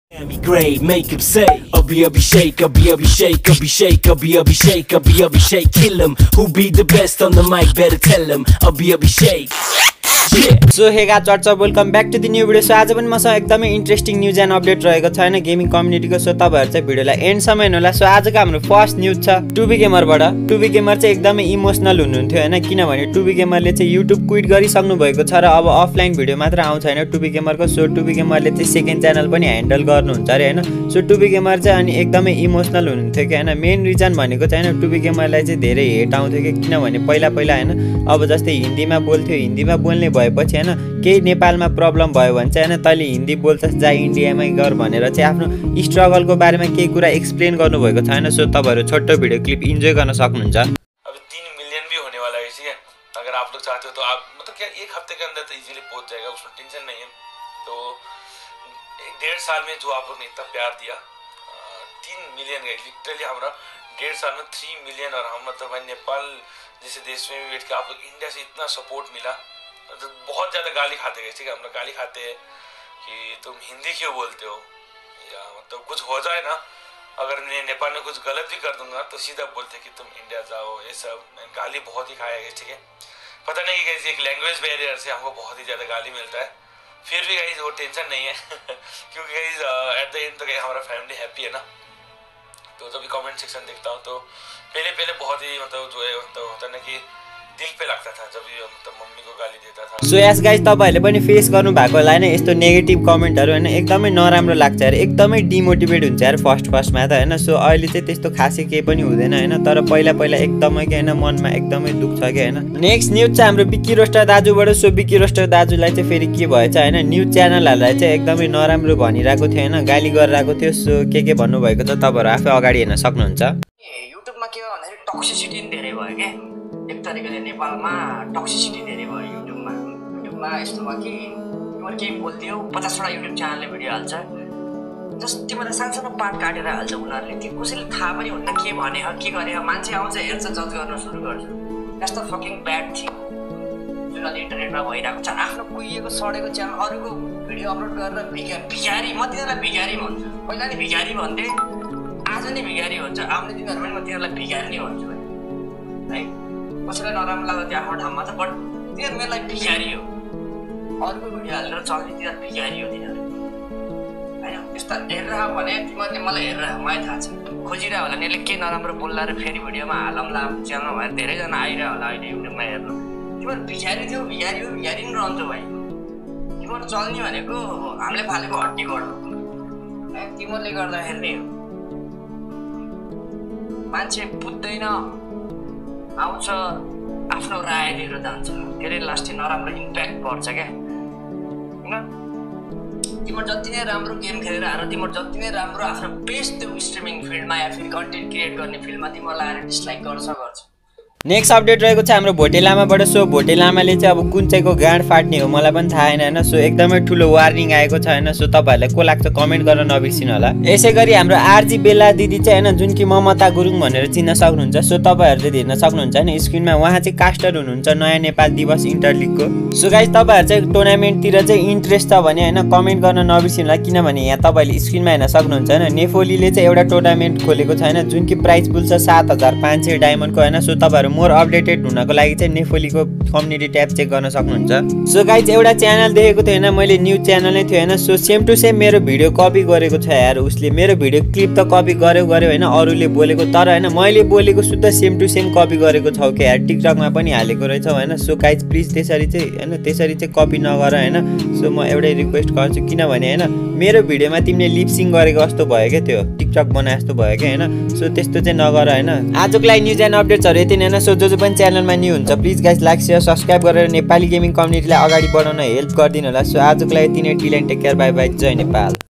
Great, make him say, Abishek, Abishek, kill him. Who be the best on the mic? Better tell him, Abishek. So hey guys, what's up? Welcome back to the new video. So आज पनि मसँग एकदमै interesting news and update रहेको छ हैन gaming कम्युनिटीको। So तपाईहरु चाहिँ भिडियोलाई एन्ड सम्म हेर्नुहोला। सो आजको हाम्रो फर्स्ट न्यूज छ टुबी गेमरबाट। टुबी गेमर चाहिँ एकदमै इमोसनल हुनुहुन्थ्यो हैन, किनभने टुबी गेमरले चाहिँ युट्युब क्विट गरिसक्नु भएको छ र अब अफलाइन भिडियो मात्र आउँछ हैन टुबी गेमरको। सो टुबी गेमरले चाहिँ सेकेन्ड च्यानल पनि ह्यान्डल गर्नुहुन्छ अरे हैन। सो टुबी गेमर चाहिँ अनि एकदमै इमोसनल हुनुहुन्थ्यो कि हैन। मेन रिजन भनेको चाहिँ हैन टुबी गेमरलाई चाहिँ धेरै हेट आउँथ्यो कि, किनभने पहिला हैन अब जस्तै हिन्दीमा बोल्थ्यो, हिन्दीमा बोल्ने भएपछि हैन केही नेपालमा प्रब्लम भयो भने चाहिँ हैन तैले हिन्दी बोल्छस् जा इन्डियामै गर भनेर चाहिँ आफ्नो स्ट्रगलको बारेमा केही कुरा एक्सप्लेन गर्नुभएको छ हैन। सो तपाईहरु छोटो भिडियो क्लिप इन्जोय गर्न सक्नुहुन्छ। अब 3 मिलियन भी होने वाला है ठीक है। अगर आप लोग चाहते हो तो आप मतलब क्या एक हफ्ते के अंदर तो इजीली पहुंच जाएगा, उसमें टेंशन नहीं है। तो 1.5 साल में जो आप लोग ने इतना प्यार दिया 3 मिलियन गए लिटरली हमारा 1.5 साल में 3 मिलियन। और हम मतलब भाई नेपाल जैसे देश में भी बैठ के आप लोग इंडिया से इतना सपोर्ट मिला तो बहुत ज़्यादा गाली खाते गए ठीक है। हम लोग गाली खाते हैं कि तुम हिंदी क्यों बोलते हो, या मतलब कुछ हो जाए ना अगर मैं नेपाल में कुछ गलत भी कर दूंगा तो सीधा बोलते कि तुम इंडिया जाओ, ये सब गाली बहुत ही खाया गया ठीक है। पता नहीं कि एक लैंग्वेज बैरियर से हमको बहुत ही ज़्यादा गाली मिलता है, फिर भी गाइस वो टेंशन नहीं है क्योंकि गाइस एट द एंड तो गाइस हमारा फैमिली हैप्पी है ना। तो जब भी कमेंट सेक्शन देखता हूँ तो पहले बहुत ही मतलब जो है मतलब होता है ना कि दिल पे लाग्दा था जब यो मतलब मम्मी को गाली देता था। सो यस गाइस तपाईहरुले पनि फेस गर्नु भएको होला हैन यस्तो नेगेटिभ कमेन्टहरु हैन, एकदमै नराम्रो लाग्छ यार, एकदमै डिमोटिभेट हुन्छ यार फर्स्टमा त हैन। सो अहिले चाहिँ त्यस्तो खासै केही पनि हुँदैन हैन, तर पहिला एकदमै के हैन मनमा एकदमै दुख छ के हैन। नेक्स्ट न्यूज चाहिँ हाम्रो बिकी रोस्टर दाजुबाट। सो बिकी रोस्टर दाजुलाई चाहिँ फेरि के भएछ हैन, न्यूज च्यानलहरुलाई चाहिँ एकदमै नराम्रो भनिराको थियो हैन, गाली गरिराको थियो। सो के भन्नु भएको छ तपाईहरु आफै अगाडि हेर्न सक्नुहुन्छ। युट्युबमा के हो भन्दाखेरि टक्सिसिटी धेरै भयो के, एक तरिकाले नेपालमा टक्सिसिटी धेरै भयो युट्युबमा यस्तो भयो कि तिमीहरू केही बोलिदियो 50वटा युट्युब च्यानलले भिडियो हाल्छ, जस्ट तिमीलाई सानो पार्ट काटेर हाल्छ उनीहरूले, त्यो कसैले थाहा पनि हुन्न के भने हो के गरे हो, मान्छे आउँछ हेर्छ जज गर्न सुरु गर्छ। That's the fucking bad thing जुन अहिले इन्टरनेटमा भइरहेको छ। आफ्नो कुहिएको सडेको च्यानल अरूको भिडियो अपलोड गरेर भिखारी, म तिनीहरूलाई भिखारी भन्छु, पहिला नि भिखारी भन्थे आज नि भिखारी हुन्छ, आउने दिनहरूमा म तिनीहरूलाई भिखारी नै भन्छु है। कसैलाई नराम्रो लाग्दा त्यो आफ्नो ठाउँमा छ, बट तिनीहरू मेरो लागि भिखारी हो, अरूको भिडियो हालेर चल्ने तिनीहरू भिखारी हो तिनीहरू होइन। यस्तो हेरेर भने तिमीहरूले मलाई हेरेर मलाई थाहा छ खोजिरह होला नि यसले के नराम्रो बोल्ला र फेरि भिडियोमा हालौँला आफ्नो च्यानलमा भनेर धेरैजना आइरह होला अहिले युट्युबमा हेर्नु। तिमीहरू भिखारी थियो, भिखारी हो, भिखारी पनि रहन्छ भाइ। तिमीहरू चल्ने भनेको हामीले फालेको हड्डीबाट हो, तिमीहरूले गर्दाखेरि नै हो। मान्छे बुझ्दैन आउँछ आफ्नो राय लिएर जान्छ, धेरै लास्टै नराम्रो इम्प्याक्ट पर्छ क्या होइन। तिम्रो जति नै राम्रो गेम खेलेर आएर तिम्रो जति नै राम्रो आफ्नो बेस्ट त्यो स्ट्रिमिङ फिल्डमा या फेरि कन्टेन्ट क्रिएट गर्ने फिल्डमा तिमीहरूलाई आएर डिसलाइक गर्छ। नेक्स्ट अपडेट रहेको छ हाम्रो भोटे लामाबाट। सो भोटे लामाले चाहिँ अब कुन चाहिँको गाँड फाट्ने हो मलाई पनि थाहा छैन हैन। सो एकदमै ठुलो वार्निङ आएको छ हैन। सो तपाईहरुलाई को लाग्छ कमेन्ट गर्न नबिर्सिनु होला। यसै गरी हाम्रो आरजी बेला दिदी चाहिँ हैन जुन कि ममता गुरुङ भनेर चिन्न सक्नुहुन्छ। सो तपाईहरुले हेर्न सक्नुहुन्छ हैन स्क्रिनमा, उहाँ चाहिँ कास्टर हुनुहुन्छ नयाँ नेपाल दिवस इन्टर लिगको। सो गाइस तपाईहरु चाहिँ टुर्नामेन्टतिर चाहिँ इन्ट्रेस्ट छ भने हैन कमेन्ट गर्न नबिर्सिनु होला, किनभने यहाँ तपाईले स्क्रिनमा हेर्न सक्नुहुन्छ हैन नेपोलीले चाहिँ एउटा टुर्नामेन्ट खोलेको छ हैन जुन कि प्राइज पुल छ 7500 डायमन्डको हैन। सो तपाईहरु मोर अपडेटेड हुनको लागि चाहिँ नेपोलीको कम्युनिटी ट्याब चेक गर्न सक्नुहुन्छ। सो गाइज एउटा च्यानल देखेको थियो हैन मैले, न्यूज च्यानल नै थियो हैन। सो सेम टु सेम मेरो भिडियो कपी गरेको छ यार उसले, मेरो भिडियो क्लिप त कपी गर्यो हैन अरूले बोलेको, तर हैन मैले बोलेको शुद्ध सेम टु सेम कपी गरेको छौ के यार, टिकटकमा पनि हालेको रहेछौ हैन। सो गाइज प्लिज त्यसरी चाहिँ कपी नगर हैन। सो म एउटै रिक्वेस्ट गर्छु, किनभने हैन मेरो भिडियोमा तिमीले लिपसिङ गरेको जस्तो भयो के, त्यो टिकटक बनाए जस्तो भयो के हैन। सो त्यस्तो चाहिँ नगर हैन। आजको लागि न्यूज एन्ड अपडेट्सहरु यति नै हैन। सो जो पनि च्यानलमा न्यू हुन्छ please guys like share subscribe गरेर नेपाली गेमिङ कम्युनिटीलाई अगाडि बढाउन हेल्प गरिदिनु होला। सो आजको लागि यति नै, till end take care, bye bye, जय नेपाल।